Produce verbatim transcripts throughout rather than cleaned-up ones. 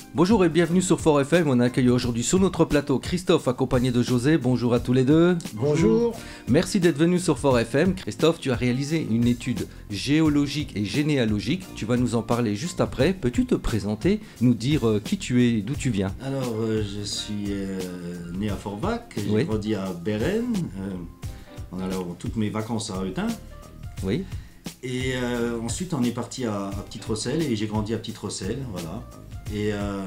Bonjour et bienvenue sur Fort F M. On accueille aujourd'hui sur notre plateau Christophe accompagné de José. Bonjour à tous les deux. Bonjour. Merci d'être venu sur Fort F M. Christophe, tu as réalisé une étude géologique et généalogique. Tu vas nous en parler juste après. Peux-tu te présenter, nous dire euh, qui tu es et d'où tu viens? Alors, euh, je suis euh, né à Forbach, j'ai Oui. grandi à Beren, euh, on allait toutes mes vacances à Eutin. Oui. Et euh, ensuite, on est parti à, à Petite-Rosselle et j'ai grandi à Petite-Rosselle, voilà. Et euh,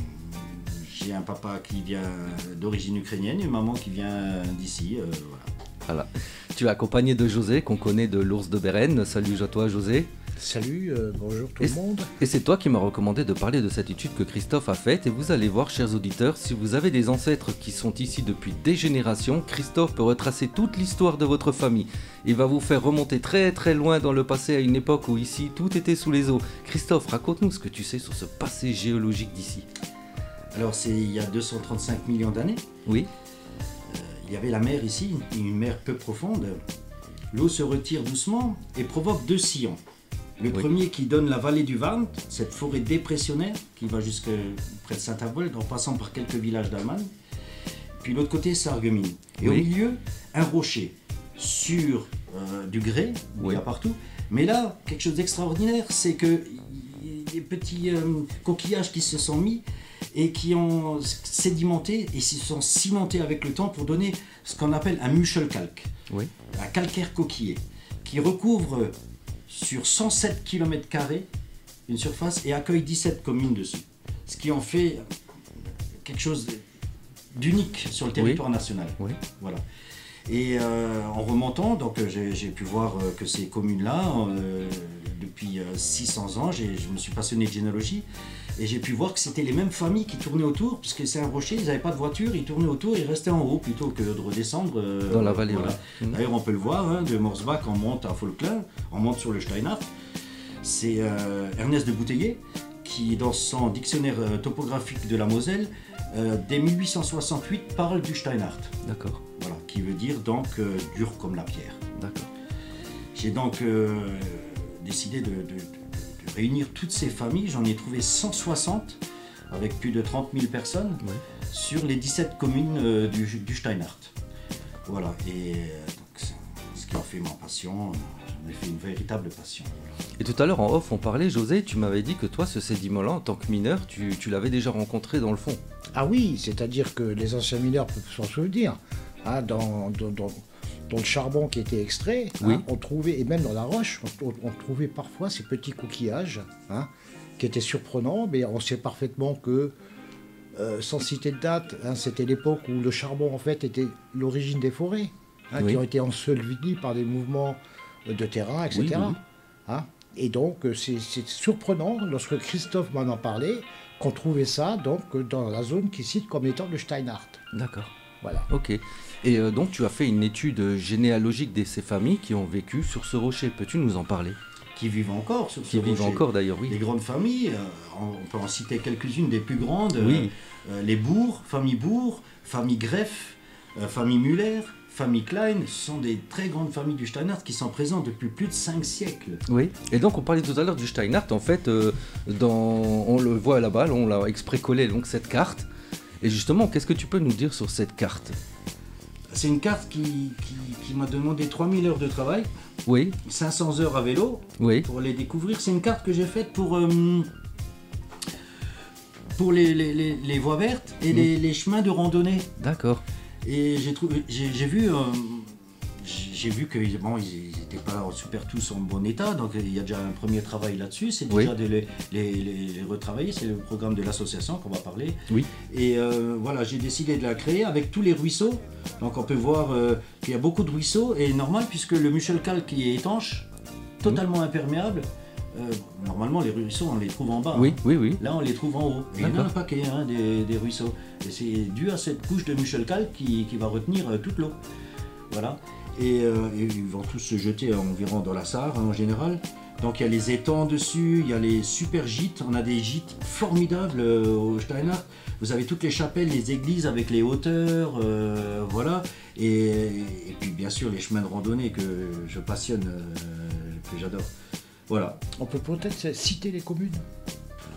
j'ai un papa qui vient d'origine ukrainienne et une maman qui vient d'ici, euh, voilà. Voilà. Tu es accompagné de José, qu'on connaît de l'ours de Beren. Salut à toi, José. Salut, euh, bonjour tout Et le monde. Et c'est toi qui m'as recommandé de parler de cette étude que Christophe a faite. Et vous allez voir, chers auditeurs, si vous avez des ancêtres qui sont ici depuis des générations, Christophe peut retracer toute l'histoire de votre famille. Il va vous faire remonter très très loin dans le passé, à une époque où ici tout était sous les eaux. Christophe, raconte-nous ce que tu sais sur ce passé géologique d'ici. Alors, c'est il y a deux cent trente-cinq millions d'années. Oui, Il y avait la mer ici, une mer peu profonde. L'eau se retire doucement et provoque deux sillons. Le Oui. premier qui donne la vallée du Varnt, cette forêt dépressionnaire qui va jusque près de Saint-Avold en passant par quelques villages d'Allemagne. Puis l'autre côté, Sarreguemines. Et au Oui. milieu, un rocher sur euh, du grès, où Oui. il y a partout. Mais là, quelque chose d'extraordinaire, c'est que y a des petits euh, coquillages qui se sont mis et qui ont sédimenté et se sont cimentés avec le temps pour donner ce qu'on appelle un muschelkalk, oui, un calcaire coquillé, qui recouvre sur cent sept kilomètres carrés une surface et accueille dix-sept communes dessus. Ce qui en fait quelque chose d'unique sur le territoire national. oui. Voilà. Et euh, en remontant, donc euh, j'ai, j'ai pu voir euh, que ces communes-là, euh, depuis euh, six cents ans, j'ai, je me suis passionné de généalogie et j'ai pu voir que c'était les mêmes familles qui tournaient autour, puisque c'est un rocher, ils n'avaient pas de voiture, ils tournaient autour, ils restaient en haut plutôt que de redescendre. euh, Dans la vallée, voilà. ouais. Mhm. D'ailleurs, on peut le voir, hein, de Morsbach, on monte à Folklin, on monte sur le Steinhardt. C'est euh, Ernest de Bouteiller qui, dans son dictionnaire euh, topographique de la Moselle, euh, dès mille huit cent soixante-huit, parle du Steinhardt. D'accord, Voilà, qui veut dire donc euh, dur comme la pierre. d'accord. J'ai donc euh, décidé de, de- de- de réunir toutes ces familles. J'en ai trouvé cent soixante avec plus de trente mille personnes Oui. sur les dix-sept communes euh, du, du Steinhardt. Voilà, et euh, donc, c'est ce qui a fait ma passion. J'en ai fait une véritable passion. Et tout à l'heure en off, on parlait, José, tu m'avais dit que toi, ce sédiment-là, en tant que mineur, tu, tu l'avais déjà rencontré dans le fond. Ah oui, c'est-à-dire que les anciens mineurs peuvent s'en souvenir. Hein, dans, dans, dans- dans le charbon qui était extrait, hein, Oui. on trouvait, et même dans la roche, on, on- on trouvait parfois ces petits coquillages hein, qui étaient surprenants, mais on sait parfaitement que, euh, sans citer de date, hein, c'était l'époque où le charbon en fait était l'origine des forêts, hein, Oui. qui ont été ensevelies par des mouvements de terrain, et cetera. Oui, oui, Hein. Et donc euh, c'est c'est surprenant, lorsque Christophe m'en a parlé, qu'on trouvait ça donc euh, dans la zone qui cite comme étant le Steinhardt. D'accord. Voilà. Ok. Et euh, donc tu as fait une étude généalogique de ces familles qui ont vécu sur ce rocher. Peux-tu nous en parler? Qui vivent encore sur ce Qui vivent rocher. encore d'ailleurs, oui. Les grandes familles, euh, on on peut en citer quelques-unes des plus grandes. euh, Oui. euh, les Bourg, famille Bourg, famille Greff, euh, famille Muller, famille Klein, ce sont des très grandes familles du Steinhardt qui sont présentes depuis plus de cinq siècles. Oui. Et donc on parlait tout à l'heure du Steinhardt. En fait, euh, dans... on le voit là-bas, là, on l'a exprès collé donc cette carte. Et justement, qu'est-ce que tu peux nous dire sur cette carte? C'est une carte qui, qui, qui m'a demandé trois mille heures de travail, Oui, cinq cents heures à vélo oui, pour les découvrir. C'est une carte que j'ai faite pour, euh, pour les, les- les- les voies vertes et les, les chemins de randonnée. d'accord. Et j'ai trouvé, j'ai, j'ai vu, euh, j'ai j'ai vu que bon, ils n'étaient pas super tous en bon état, donc il y a déjà un premier travail là-dessus. C'est déjà Oui. de les, les- les- les retravailler. C'est le programme de l'association qu'on va parler. Oui, Et euh, voilà, j'ai décidé de la créer avec tous les ruisseaux. Donc on peut voir euh, qu'il y a beaucoup de ruisseaux et normal puisque le muschelkalk qui est étanche, totalement imperméable. euh, normalement les ruisseaux on les trouve en bas. oui, hein. oui, oui. Là, on les trouve en haut. Et il y en a un D'accord. paquet, hein, des, des ruisseaux. Et c'est dû à cette couche de muschelkalk qui, qui va retenir euh, toute l'eau. Voilà. Et, euh, et ils vont tous se jeter environ dans la Sarre, hein, en général. Donc il y a les étangs dessus, il y a les super gîtes. On a des gîtes formidables euh, au Steinhardt. Vous avez toutes les chapelles, les églises avec les hauteurs, euh, voilà. Et, et puis bien sûr les chemins de randonnée que je passionne, euh, que j'adore. Voilà. On peut peut-être citer les communes.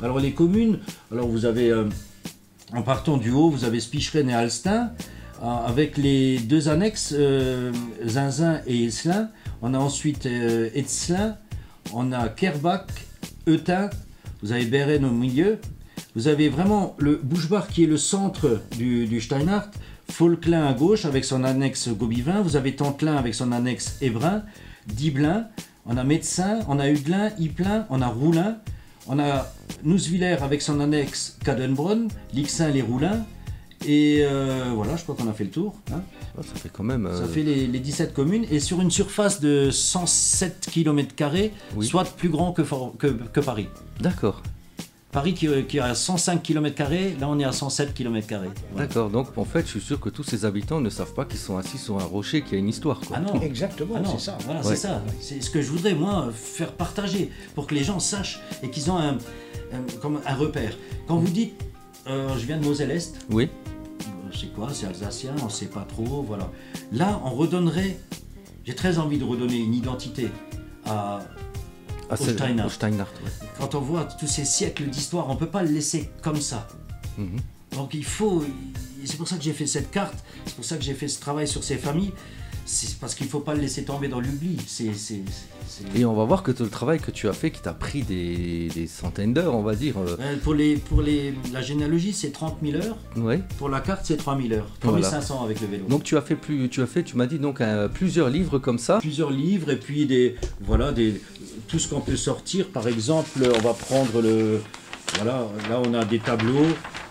Alors les communes, alors vous avez, euh, en partant du haut, vous avez Spicheren et Alstein, euh, avec les deux annexes, euh, Zinzin et Esselin. On a ensuite euh, Etzlin, on a Kerbach, Eutin, vous avez Beren au milieu. Vous avez vraiment le Bouchbach qui est le centre du, du Steinhardt, Folklin à gauche avec son annexe Gobivin, vous avez Tantelin avec son annexe Hébrin, Diblin, on a Médecin, on a Hudelin, Ypelin, on a Roulin, on a Nousviller avec son annexe Cadenbronn, Lixin, les Roulins, et euh, voilà, je crois qu'on a fait le tour. Hein. Oh, ça fait quand même... Euh... Ça fait les, les dix-sept communes, et sur une surface de cent sept kilomètres carrés, oui. Soit plus grand que, que, que Paris. D'accord. Paris qui, qui est à cent cinq kilomètres carrés, là on est à cent sept kilomètres carrés. Voilà. D'accord, donc en fait je suis sûr que tous ces habitants ne savent pas qu'ils sont assis sur un rocher qui a une histoire. Quoi. Ah non, exactement, ah non. c'est ça. Voilà, ouais. c'est ça. C'est ce que je voudrais moi faire partager pour que les gens sachent et qu'ils ont un, un, comme un repère. Quand vous dites euh, je viens de Moselle-Est, oui. C'est quoi, c'est alsacien, on ne sait pas trop, voilà. Là on redonnerait, j'ai très envie de redonner une identité à... Ah, au Steinhardt. Au Steinhardt ouais. Quand on voit tous ces siècles d'histoire, on ne peut pas le laisser comme ça. Mm-hmm. Donc il faut, c'est pour ça que j'ai fait cette carte, c'est pour ça que j'ai fait ce travail sur ces familles, c'est parce qu'il ne faut pas le laisser tomber dans l'oubli. C'est, c'est, c'est... Et on va voir que le travail que tu as fait, qui t'a pris des, des centaines d'heures, on va dire. Euh... Euh, pour les, pour les, la généalogie, c'est trente mille heures. Ouais. Pour la carte, c'est trois mille heures. trois mille cinq cents voilà. Avec le vélo. Donc tu as fait, plus, tu, as fait tu m'as dit, donc euh, plusieurs livres comme ça. Plusieurs livres et puis des, voilà, des, tout ce qu'on peut sortir. Par exemple, on va prendre le... Voilà, là on a des tableaux.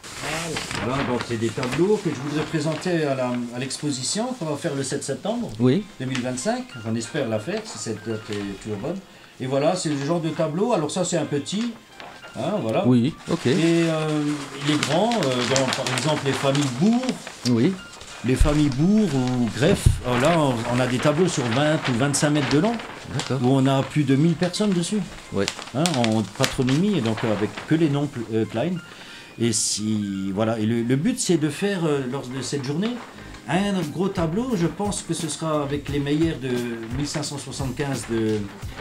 Voilà, donc c'est des tableaux que je voudrais présenter à, la, à l'exposition qu'on va faire le sept septembre oui. deux mille vingt-cinq. On espère la faire si cette date est toujours bonne. Et voilà, c'est le genre de tableau. Alors ça c'est un petit, hein, voilà. Oui, ok. Et euh, les grands, euh, dans, par exemple les familles Bourg. Oui. Les familles Bourg ou Greff. Alors là, on, on a des tableaux sur vingt ou vingt-cinq mètres de long. D'accord. Où on a plus de mille personnes dessus. Oui. Hein, en patronymie et donc avec que les noms euh, Klein. Et si voilà, et le, le but c'est de faire euh, lors de cette journée un gros tableau. Je pense que ce sera avec les meilleurs de mille cinq cent soixante-quinze de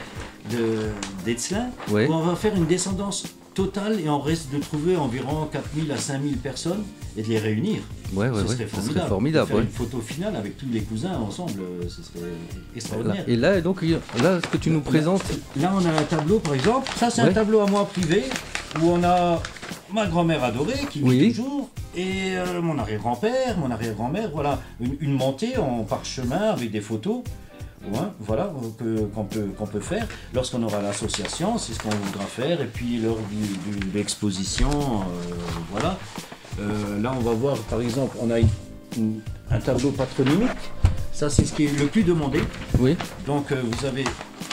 d'Etzlin, ouais. Où on va faire une descendance totale et on reste de trouver environ quatre mille à cinq mille personnes et de les réunir. Ouais, ouais, ce ouais. serait formidable. Ce serait formidable faire ouais. une photo finale avec tous les cousins ensemble, ce serait extraordinaire. Et là, donc, là, ce que tu nous là, présentes. Là, on a un tableau, par exemple. Ça, c'est ouais. un tableau à moi privé où on a ma grand-mère adorée qui vit oui. toujours et euh, mon arrière-grand-père, mon arrière-grand-mère. Voilà, une, une montée en parchemin avec des photos. Ouais, voilà, que, qu'on, peut, qu'on peut faire lorsqu'on aura l'association, c'est ce qu'on voudra faire. Et puis lors du, du, de l'exposition, euh, voilà. Euh, là, on va voir, par exemple, on a une, une, un tableau patronymique. Ça, c'est ce qui est le plus demandé. Oui. Donc, euh, vous avez,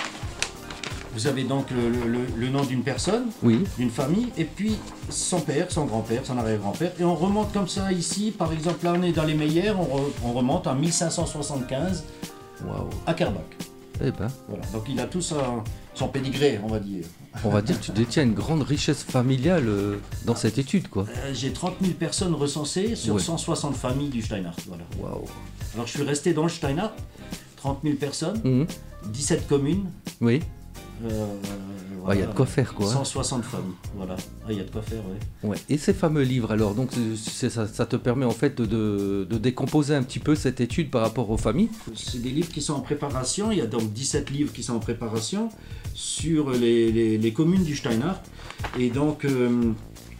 vous avez donc le, le, le nom d'une personne, oui. d'une famille, et puis son père, son grand-père, son arrière-grand-père. Et on remonte comme ça ici. Par exemple, là, on est dans les meilleurs. On, re, on remonte en mille cinq cent soixante-quinze. Wow. À Kerbach. Eh ben. Voilà. Donc il a tout son, son pédigré, on va dire. On va dire que tu détiens une grande richesse familiale euh, dans cette étude, quoi. Euh, j'ai trente mille personnes recensées sur ouais. cent soixante familles du Steinhardt. Voilà. Wow. Alors je suis resté dans le Steinhardt, trente mille personnes, mmh. dix-sept communes. Oui. Euh, il voilà, y a de quoi faire, quoi. cent soixante familles, voilà. Il ah, y a de quoi faire, oui. Ouais. Et ces fameux livres, alors, donc, c'est, ça, ça te permet en fait de, de décomposer un petit peu cette étude par rapport aux familles. C'est des livres qui sont en préparation. Il y a donc dix-sept livres qui sont en préparation sur les, les, les communes du Steinhardt. Et donc, euh,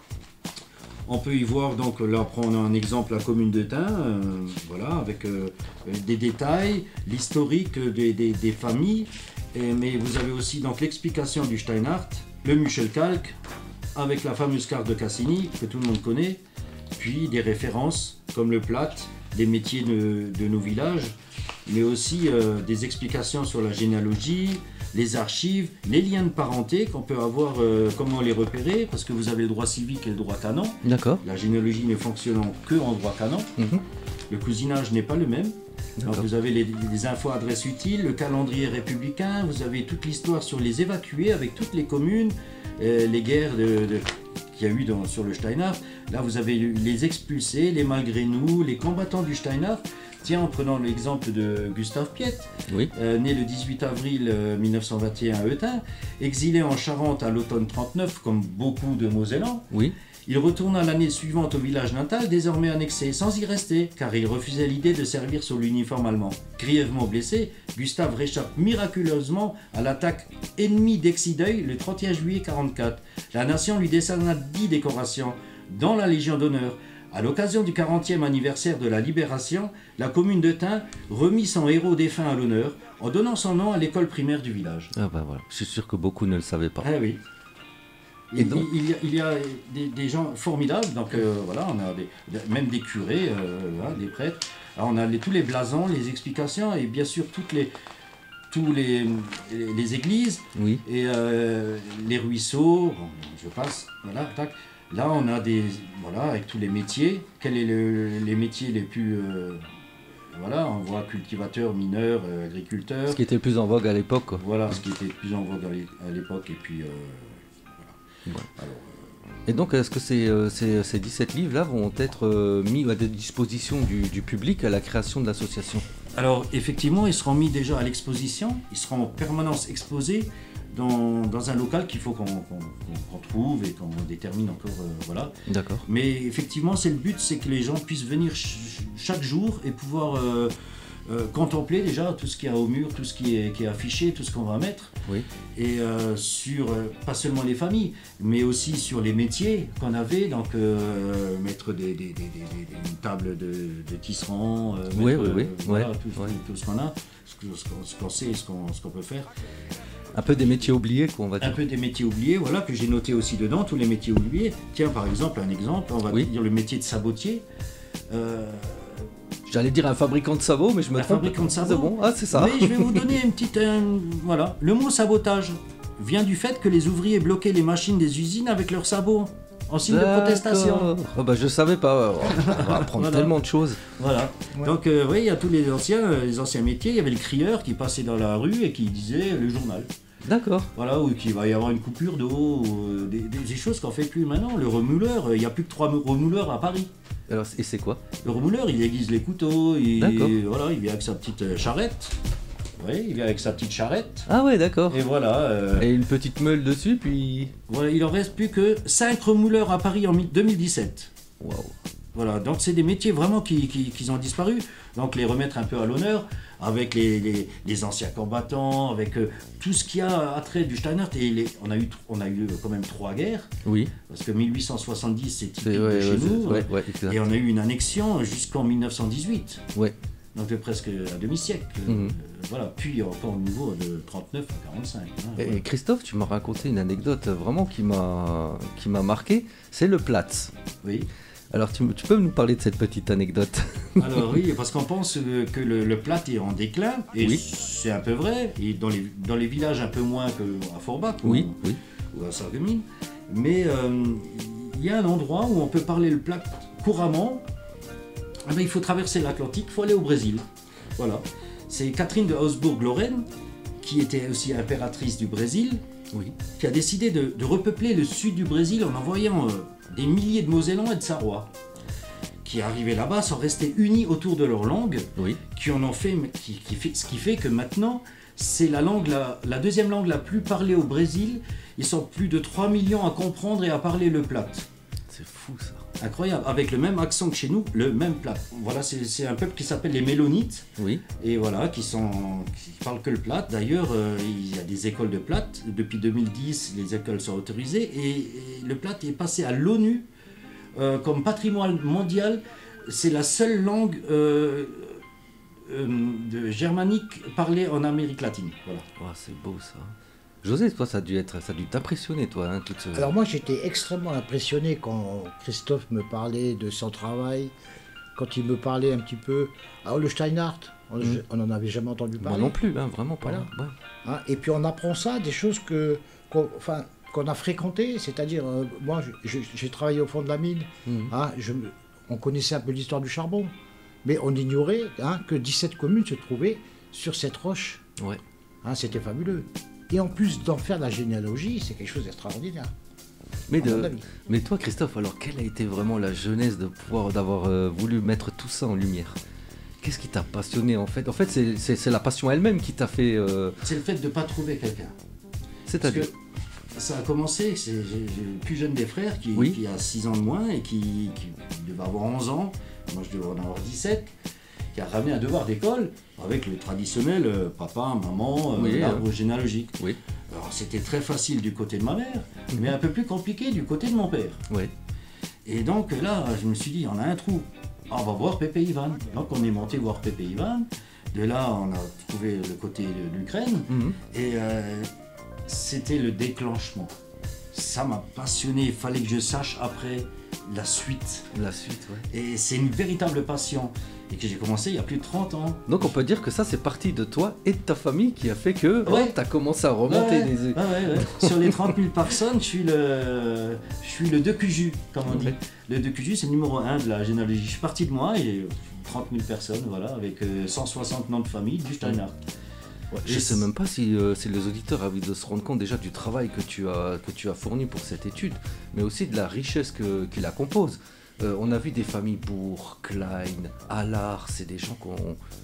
on peut y voir, donc là, prendre un exemple, la commune de Tain, euh, voilà, avec euh, des détails, l'historique des, des, des familles. Et, mais vous avez aussi donc l'explication du Steinhardt, le Muschelkalk, avec la fameuse carte de Cassini que tout le monde connaît, puis des références comme le Platte, des métiers de, de nos villages, mais aussi euh, des explications sur la généalogie, les archives, les liens de parenté qu'on peut avoir, euh, comment les repérer, parce que vous avez le droit civique et le droit canon. D'accord. La généalogie ne fonctionnant que en droit canon. Mm-hmm. Le cousinage n'est pas le même. Donc vous avez les, les infos adresses utiles, le calendrier républicain, vous avez toute l'histoire sur les évacués avec toutes les communes, euh, les guerres de, de, qu'il y a eu dans, sur le Steinhardt. Là vous avez les expulsés, les malgré nous, les combattants du Steinhardt. Tiens, en prenant l'exemple de Gustave Piette, Oui. euh, né le dix-huit avril euh, mille neuf cent vingt et un à Eutin, exilé en Charente à l'automne trente-neuf, comme beaucoup de Mosellans, Oui. il retourna l'année suivante au village natal, désormais annexé, sans y rester, car il refusait l'idée de servir sous l'uniforme allemand. Grièvement blessé, Gustave réchappe miraculeusement à l'attaque ennemie d'Exideuil le trente et un juillet quarante-quatre. La nation lui décerna dix décorations, dans la Légion d'honneur. À l'occasion du quarantième anniversaire de la Libération, la commune d'Eutin remit son héros défunt à l'honneur en donnant son nom à l'école primaire du village. Ah bah voilà, je suis sûr que beaucoup ne le savaient pas. Ah oui. Et Il, donc il y a, il y a des, des gens formidables, donc euh, voilà, on a des, même des curés, euh, voilà, des prêtres. Alors, on a les, tous les blasons, les explications et bien sûr toutes les, tous les, les, les églises Oui. et euh, les ruisseaux. Bon, je passe, voilà, tac. Là, on a des, voilà, avec tous les métiers. Quels sont le, les métiers les plus, euh, voilà, on voit cultivateur, mineur, euh, agriculteur. Ce qui était le plus en vogue à l'époque, quoi. Voilà, ce qui était le plus en vogue à l'é- à l'époque et puis. Euh, Ouais. Alors, Et donc, est-ce que ces, euh, ces, ces dix-sept livres-là vont être euh, mis à disposition du, du public à la création de l'association? Alors, effectivement, ils seront mis déjà à l'exposition, ils seront en permanence exposés dans, dans un local qu'il faut qu'on qu'on, qu'on trouve et qu'on détermine encore, euh, voilà. D'accord. Mais effectivement, c'est le but, c'est que les gens puissent venir ch- chaque jour et pouvoir euh, euh, contempler déjà tout ce qu'il y a au mur, tout ce qui est, qui est affiché, tout ce qu'on va mettre. Oui. Et euh, sur, euh, pas seulement les familles, mais aussi sur les métiers qu'on avait, donc euh, mettre des, des, des, des, des- une table de, de tisserand, euh, Oui, mettre, oui, oui, euh, voilà, ouais, tout, ouais. tout ce qu'on a, ce que- ce qu'on ce qu'on sait, ce qu'on ce qu'on peut faire. Un peu des métiers oubliés, quoi, on va Un dire. peu des métiers oubliés, voilà, que j'ai noté aussi dedans, tous les métiers oubliés. Tiens, par exemple, un exemple, on va Oui. dire le métier de sabotier. Euh, J'allais dire un fabricant de sabots, mais je me Un trompe. fabricant de sabots. C'est bon, ah, c'est ça. Mais je vais vous donner une petite... euh, voilà. Le mot sabotage vient du fait que les ouvriers bloquaient les machines des usines avec leurs sabots en signe de protestation. D'accord. Oh, bah, je savais pas. On va apprendre Voilà. tellement de choses. Voilà. Ouais. Donc, euh, oui, il y a tous les anciens, euh, les anciens métiers. Il y avait le crieur qui passait dans la rue et qui disait le journal. D'accord. Voilà, ou qu'il va y avoir une coupure d'eau, ou, euh, des, des- des choses qu'on fait plus maintenant. Le remouleur, euh, il n'y a plus que trois remouleurs à Paris. Alors, et c'est quoi? Le remouleur, il aiguise les couteaux, il, D'accord. voilà, il vient avec sa petite euh, charrette. Oui, il vient avec sa petite charrette. Ah ouais, d'accord. Et voilà. euh, Et une petite meule dessus, puis... Voilà, il en reste plus que cinq remouleurs à Paris en mi- deux mille dix-sept. Waouh. Voilà, donc c'est des métiers vraiment qui, qui, qui ont disparu. Donc les remettre un peu à l'honneur avec les, les, les anciens combattants, avec euh, tout ce qui a attrait du Steinhardt. Et les, on, a eu, on a eu quand même trois guerres, Oui. parce que mille huit cent soixante-dix c'est typique C'est- de ouais, chez ouais, nous. c'est- ouais, ouais, exact. Et on a eu une annexion jusqu'en mille neuf cent dix-huit. Ouais. Donc de presque un demi-siècle. Mhm. Euh, voilà, puis encore au niveau de trente-neuf à quarante-cinq. hein, Et voilà. Christophe, tu m'as raconté une anecdote vraiment qui m'a qui m'a marqué. C'est le Platz. Oui. Alors, tu, tu peux nous parler de cette petite anecdote? Alors oui, parce qu'on pense euh, que le, le plat est en déclin, et Oui. c'est un peu vrai, et dans les, dans les villages un peu moins qu'à Forbach ou, Oui, oui. ou à Sarreguemines, mais euh, il y a un endroit où on peut parler le plat couramment. Eh ben, il faut traverser l'Atlantique, il faut aller au Brésil. Voilà. C'est Catherine de Habsbourg-Lorraine, qui était aussi impératrice du Brésil, Oui. qui a décidé de, de repeupler le sud du Brésil en envoyant euh, des milliers de Mosellans et de Sarrois, qui arrivaient là-bas sont restés unis autour de leur langue, Oui. qui en ont fait, qui, qui fait, ce qui fait que maintenant c'est la langue, la, la deuxième langue la plus parlée au Brésil. Ils sont plus de trois millions à comprendre et à parler le plate. C'est fou ça. Incroyable, avec le même accent que chez nous, le même plate. Voilà, c'est c'est un peuple qui s'appelle les Mélonites. Oui. Et voilà, qui sont, qui parlent que le plate. D'ailleurs, euh, il y a des écoles de plate. Depuis deux mille dix, les écoles sont autorisées. Et, et le plate est passé à l'ONU euh, comme patrimoine mondial. C'est la seule langue euh, euh, de germanique parlée en Amérique latine. Voilà. Oh, c'est beau ça. José, toi, ça a dû être, ça a dû t'impressionner, toi, hein, toute ce... Alors moi j'étais extrêmement impressionné quand Christophe me parlait de son travail, quand il me parlait un petit peu. Alors le Steinhardt, on Mhm. n'en avait jamais entendu Moi parler. non plus, hein, vraiment pas. Voilà. Ouais. Hein, et puis on apprend ça, des choses que, qu'on, enfin, qu'on a fréquentées, c'est-à-dire, euh, moi je- je- j'ai travaillé au fond de la mine, Mhm. hein, je me- on connaissait un peu l'histoire du charbon, mais on ignorait hein, que dix-sept communes se trouvaient sur cette roche. Ouais. Hein, c'était fabuleux. Et en plus d'en faire de la généalogie, c'est quelque chose d'extraordinaire. Mais, à mon de... avis. Mais toi, Christophe, alors quelle a été vraiment la jeunesse de pouvoir d'avoir euh, voulu mettre tout ça en lumière? Qu'est-ce qui t'a passionné en fait? En fait, c'est, c'est, c'est la passion elle-même qui t'a fait... Euh... C'est le fait de ne pas trouver quelqu'un. C'est-à-dire? Ça a commencé, c'est, j'ai, j'ai le plus jeune des frères qui, oui. qui a six ans de moins et qui, qui devait avoir onze ans, moi je devais en avoir dix-sept, qui a ramené un devoir d'école avec le traditionnel euh, papa, maman, euh, oui, l'arbre euh... généalogique. Oui. Alors c'était très facile du côté de ma mère, mmh. mais un peu plus compliqué du côté de mon père. Oui. Et donc là, je me suis dit, on a un trou, on va voir Pépé Ivan. Donc on est monté voir Pépé Ivan, de là on a trouvé le côté de l'Ukraine, mmh. et euh, c'était le déclenchement. Ça m'a passionné, il fallait que je sache après la suite. La suite, oui. Et c'est une véritable passion. Et que j'ai commencé il y a plus de trente ans. Donc on peut dire que ça c'est parti de toi et de ta famille qui a fait que ouais. oh, tu as commencé à remonter ouais, des... Ouais, ouais, ouais. Sur les trente mille personnes, je suis le, je suis le deux Q J, comme on dit. Ouais. Le deux Q J c'est le numéro un de la généalogie. Je suis parti de moi et trente mille personnes, voilà, avec cent soixante noms de famille du Steinhardt. Ouais, je ne sais même pas si, euh, si les auditeurs avaient de se rendre compte déjà du travail que tu as, que tu as fourni pour cette étude, mais aussi de la richesse que, qui la compose. Euh, on a vu des familles Bourg, Klein, Allard, c'est des gens qu'on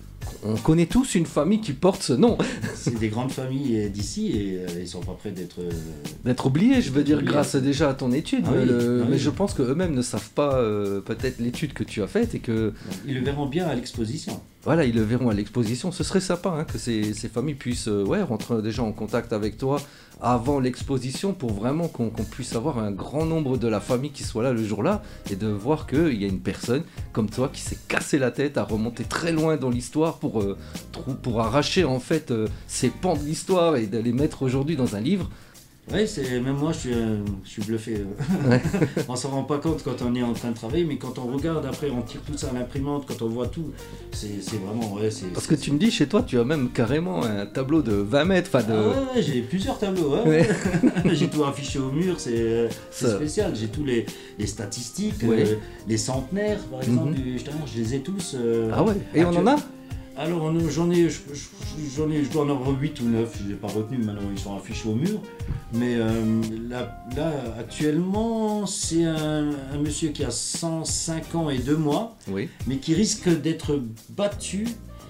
on connaît tous une famille qui porte ce nom. C'est des grandes familles d'ici et euh, ils ne sont pas prêts d'être... Euh, d'être oubliés, je veux dire, oubliés. Grâce déjà à ton étude. Ah oui, le, ah mais oui. je pense qu'eux-mêmes ne savent pas euh, peut-être l'étude que tu as faite et que... Ils le verront bien à l'exposition. Voilà, ils le verront à l'exposition. Ce serait sympa hein, que ces, ces familles puissent euh, ouais, rentrer déjà en contact avec toi avant l'exposition pour vraiment qu'on, qu'on puisse avoir un grand nombre de la famille qui soit là le jour-là et de voir qu'il y a une personne comme toi qui s'est cassé la tête à remonter très loin dans l'histoire pour, euh, pour arracher en fait euh, ces pans de l'histoire et de les mettre aujourd'hui dans un livre. Oui, c'est, même moi je suis, euh, je suis bluffé. Ouais. On ne s'en rend pas compte quand on est en train de travailler, mais quand on regarde, après on tire tout ça à l'imprimante, quand on voit tout, c'est, c'est vraiment... Ouais, c'est, Parce c'est, que tu me dis, chez toi, tu as même carrément un tableau de vingt mètres. De... Ah ouais, ouais, j'ai plusieurs tableaux. Hein. Ouais. J'ai tout affiché au mur, c'est, c'est spécial. J'ai tous les, les statistiques, ouais. euh, les centenaires, par exemple, mm-hmm. du Steinhardt, je les ai tous. Euh, ah ouais, et on en a? Alors j'en ai, j'en ai, je dois en avoir huit ou neuf, je ne les ai pas retenus, maintenant ils sont affichés au mur. Mais euh, là, là, actuellement, c'est un, un monsieur qui a cent cinq ans et deux mois, oui. mais qui risque d'être battu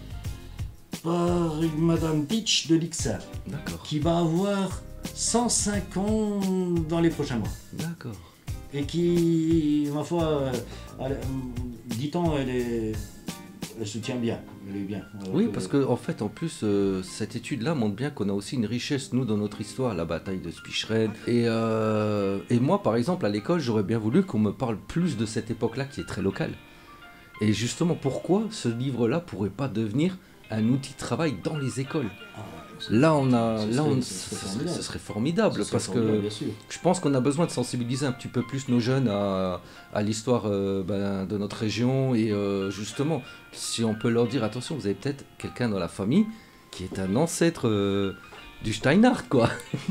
par Madame Beach de l'Ixin, qui va avoir cent cinq ans dans les prochains mois. D'accord. Et qui, ma foi, elle, dit-on, elle est... Elle se tient bien, elle est bien. Oui, parce qu'en en fait, en plus, euh, cette étude-là montre bien qu'on a aussi une richesse, nous, dans notre histoire, la bataille de Spicheren. Et, euh, et moi, par exemple, à l'école, j'aurais bien voulu qu'on me parle plus de cette époque-là qui est très locale. Et justement, pourquoi ce livre-là pourrait pas devenir un outil de travail dans les écoles? Là, on a, ce là, serait, on, ce, serait formidable. ce serait formidable, ce serait parce formidable, que je pense qu'on a besoin de sensibiliser un petit peu plus nos jeunes à, à l'histoire euh, ben, de notre région et euh, justement, si on peut leur dire attention, vous avez peut-être quelqu'un dans la famille qui est un ancêtre euh, du Steinhardt, quoi.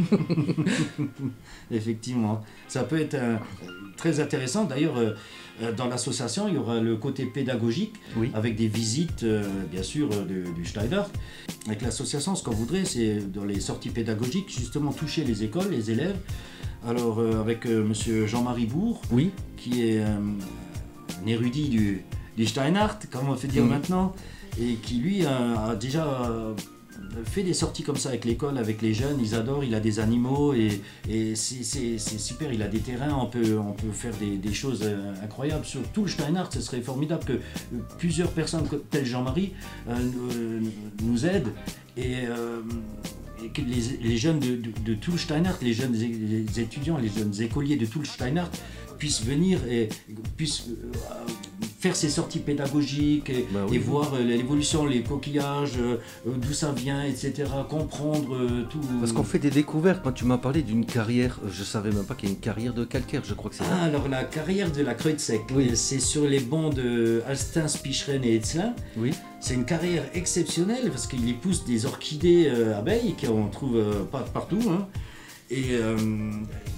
Effectivement, ça peut être un, très intéressant. D'ailleurs, euh, dans l'association, il y aura le côté pédagogique, oui. avec des visites, euh, bien sûr, de, du Steinhardt. Avec l'association, ce qu'on voudrait, c'est dans les sorties pédagogiques, justement toucher les écoles, les élèves. Alors, euh, avec euh, monsieur Jean-Marie Bourg, oui. qui est euh, un érudit du, du Steinhardt, comme on fait dire mmh. maintenant, et qui, lui, a, a déjà... Euh, fait des sorties comme ça avec l'école, avec les jeunes, ils adorent, il a des animaux et, et c'est, c'est, c'est super, il a des terrains, on peut, on peut faire des, des choses incroyables. Sur tout le Steinhardt, ce serait formidable que plusieurs personnes telles Jean-Marie euh, nous aident et, euh, et que les, les jeunes de, de, de tout le Steinhardt, les jeunes les étudiants, les jeunes écoliers de tout le Steinhardt puissent venir et puissent euh, faire ces sorties pédagogiques et, bah oui, et oui. voir euh, l'évolution, les coquillages, euh, d'où ça vient, et cetera. Comprendre euh, tout. Parce qu'on fait des découvertes. Quand tu m'as parlé d'une carrière, je ne savais même pas qu'il y a une carrière de calcaire, je crois que c'est ça. Ah, alors la carrière de la Kreutzek, oui. c'est sur les bancs de Alstin, Spicheren et Etzlin. Oui. C'est une carrière exceptionnelle parce qu'il y pousse des orchidées euh, abeilles qu'on ne trouve euh, pas partout. Hein. Et euh,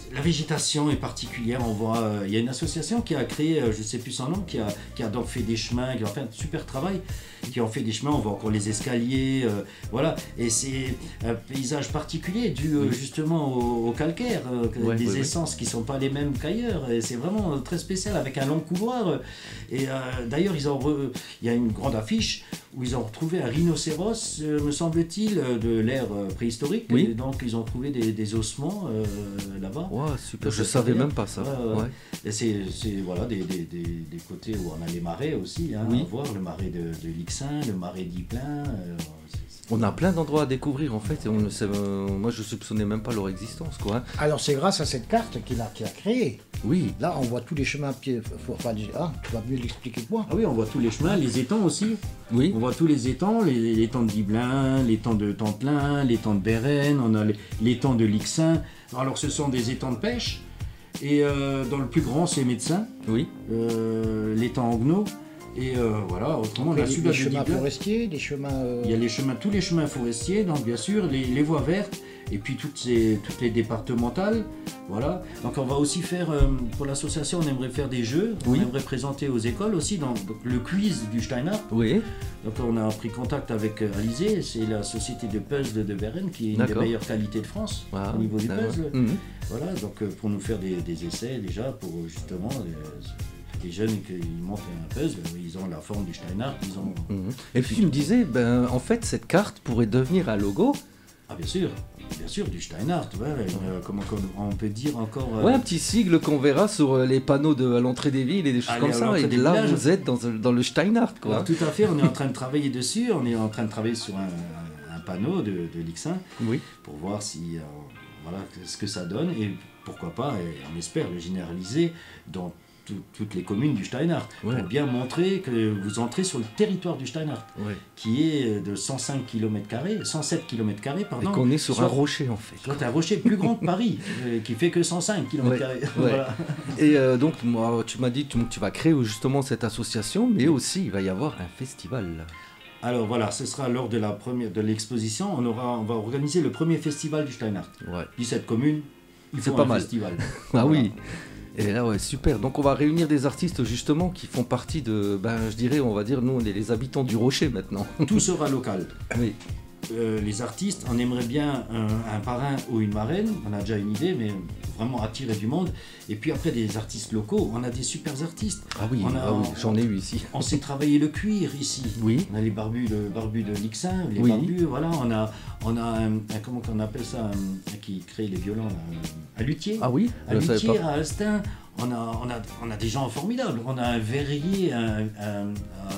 la végétation est particulière, on voit, euh, il y a une association qui a créé, euh, je ne sais plus son nom, qui a, qui a donc fait des chemins, qui a fait un super travail, qui ont fait des chemins, on voit encore les escaliers, euh, voilà, et c'est un paysage particulier dû euh, justement au, au calcaire, euh, Ouais, des ouais, essences ouais. qui ne sont pas les mêmes qu'ailleurs, et c'est vraiment euh, très spécial avec un long couloir, et euh, d'ailleurs ils ont re... il y a une grande affiche où ils ont retrouvé un rhinocéros, euh, me semble-t-il, de l'ère euh, préhistorique, oui. et donc ils ont trouvé des, des ossements euh, là-bas. Ouais, super, je savais même pas ça. Ouais, ouais. Ouais. Et c'est, c'est voilà, des, des, des, des côtés où on a les marais aussi, hein, oui. à voir, le marais de, de Lixin, le marais d'Ypelin. Euh, c'est, c'est... On a plein d'endroits à découvrir en fait, et on ne sait, euh, moi je soupçonnais même pas leur existence quoi. Alors c'est grâce à cette carte qu'il a, qu'il a créée. Oui. Là on voit tous les chemins à pied, enfin, ah, tu vas mieux l'expliquer que moi. Ah oui, on voit tous les chemins, les étangs aussi. Oui. On voit tous les étangs, les, l'étang de Diblin, l'étang de Templin, l'étang de Bérennes, on a les, l'étang de Lixin. Alors ce sont des étangs de pêche, et euh, dans le plus grand c'est Médecin, oui. euh, l'étang Anguenot, et euh, voilà, autrement donc, on a les, celui-là les de chemins Diblin. forestiers, des chemins... Euh... Il y a les chemins, tous les chemins forestiers, donc bien sûr, les, les voies vertes, et puis toutes, ces, toutes les départementales, voilà. Donc on va aussi faire, euh, pour l'association, on aimerait faire des jeux, oui. on aimerait présenter aux écoles aussi, dans, donc, le quiz du Steinhardt. Oui. Donc on a pris contact avec euh, Alizé, c'est la société de puzzle de Bérennes, qui est une D'accord. des meilleures qualités de France Ah, au niveau du d'accord. puzzle. Mmh. Voilà, donc euh, pour nous faire des, des essais déjà, pour euh, justement... Euh, les jeunes qui montent un puzzle, ils ont la forme du Steinhardt, ils ont... Mmh. Et puis tu me disais, ben, en fait cette carte pourrait devenir un logo. Ah bien sûr, bien sûr, du Steinhardt, ouais, euh, comment, comment on peut dire encore... Euh... Ouais, un petit sigle qu'on verra sur les panneaux de, à l'entrée des villes et des choses Allez, comme à ça, l'entrée et des là villages. vous êtes dans, dans le Steinhardt quoi. Alors, tout à fait, on est en train de travailler dessus, on est en train de travailler sur un, un panneau de, de Lixin, Oui. pour voir si, euh, voilà, ce que ça donne, et pourquoi pas, et on espère le généraliser dans tout, toutes les communes du Steinhardt, Ouais. pour bien montrer que vous entrez sur le territoire du Steinhardt, Ouais. qui est de cent cinq kilomètres carrés, cent sept kilomètres carrés, Et pardon. qu'on est sur soit, un rocher en fait. soit un rocher plus grand que Paris, euh, qui fait que cent cinq kilomètres carrés. Ouais. Voilà. Et euh, donc moi, tu m'as dit que tu, tu vas créer justement cette association, mais aussi il va y avoir un festival. Alors voilà, ce sera lors de la première de l'exposition, on aura, on va organiser le premier festival du Steinhardt. Ouais. dix-sept communes, il C'est faut pas un mal. festival. Ah Voilà. oui. Et là ouais super. Donc on va réunir des artistes justement qui font partie de, ben je dirais, on va dire nous on est les habitants du rocher maintenant. Tout sera local. Oui. Euh, les artistes, on aimerait bien un, un parrain ou une marraine, on a déjà une idée, mais vraiment attirer du monde. Et puis après des artistes locaux, on a des super artistes. Ah oui, On a- ah oui, j'en ai eu ici. On sait travailler le cuir ici. Oui. On a les barbus, le barbu de Lixin, les Oui. barbus, voilà. On a, on a un, un- comment on appelle ça, un- un qui crée les violons, là, un, un luthier. Ah oui, À je savais Luthier, pas. à Alstin, on a, on, a, on a des gens formidables. On a un verrier, un, un,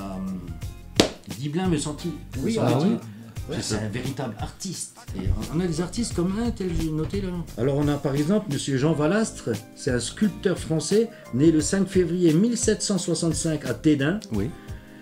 un- Diblin me sentit. me Oui, semble-t-il. ah oui. Ouais, C'est c'est ça. un véritable artiste. Et on a des artistes comme un tel j'ai noté là. Alors on a par exemple Monsieur Jean Valastre, c'est un sculpteur français né le cinq février mille sept cent soixante-cinq à Tédin. Oui.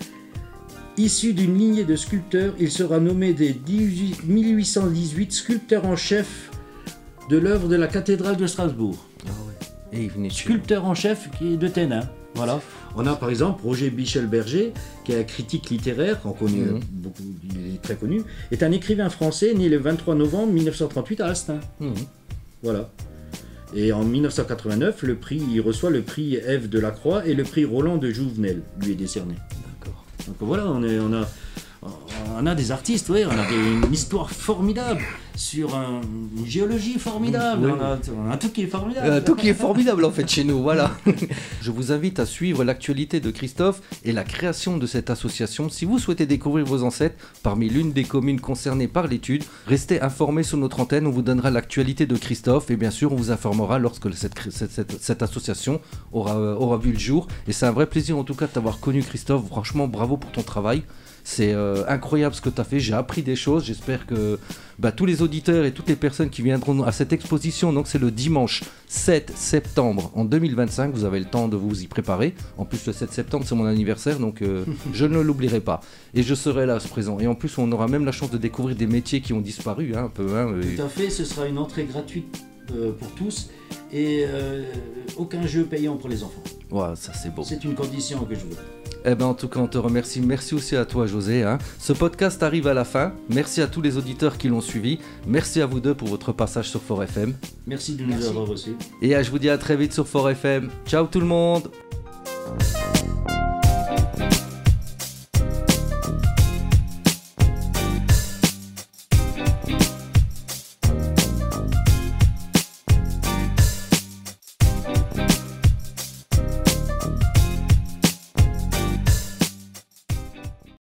Issu d'une lignée de sculpteurs, il sera nommé dès mille huit cent dix-huit sculpteur en chef de l'œuvre de la cathédrale de Strasbourg. Ah ouais. Et il venait chez Sculpteur en chef qui est de Ténin. Voilà. On a par exemple Roger Bichel-Berger, qui est un critique littéraire, qu'on connaît Mhm. beaucoup, il est très connu, est un écrivain français né le vingt-trois novembre mille neuf cent trente-huit à Astin. nous. Mhm. Voilà. Et en mille neuf cent quatre-vingt-neuf, le prix, il reçoit le prix Ève de la Croix et le prix Roland de Jouvenel, lui est décerné. D'accord. Donc voilà, on, est, on, a, on a des artistes, oui, on a des- une histoire formidable, sur un- une géologie formidable, Oui. on, a, on a tout qui est formidable. Euh, tout qui est formidable en fait chez nous, voilà. Je vous invite à suivre l'actualité de Christophe et la création de cette association. Si vous souhaitez découvrir vos ancêtres parmi l'une des communes concernées par l'étude, restez informés sur notre antenne, on vous donnera l'actualité de Christophe et bien sûr on vous informera lorsque cette, cré- cette, cette- cette association aura, euh, aura vu le jour. Et c'est un vrai plaisir en tout cas de t'avoir connu Christophe, franchement bravo pour ton travail. C'est euh, incroyable ce que tu as fait, j'ai appris des choses, j'espère que bah, tous les auditeurs et toutes les personnes qui viendront à cette exposition, donc c'est le dimanche sept septembre en deux mille vingt-cinq, vous avez le temps de vous y préparer. En plus le sept septembre c'est mon anniversaire, donc euh, je ne l'oublierai pas. Et je serai là à ce présent. Et en plus on aura même la chance de découvrir des métiers qui ont disparu hein, un peu. Hein, et- Tout à fait, ce sera une entrée gratuite euh, pour tous et euh, aucun jeu payant pour les enfants. Ouais, ça c'est beau. C'est une condition que je veux. Eh ben en tout cas, on te remercie. Merci aussi à toi, José. Hein. Ce podcast arrive à la fin. Merci à tous les auditeurs qui l'ont suivi. Merci à vous deux pour votre passage sur Fort F M. Merci de nous Merci. avoir reçus. Et je vous dis à très vite sur Fort F M. Ciao tout le monde.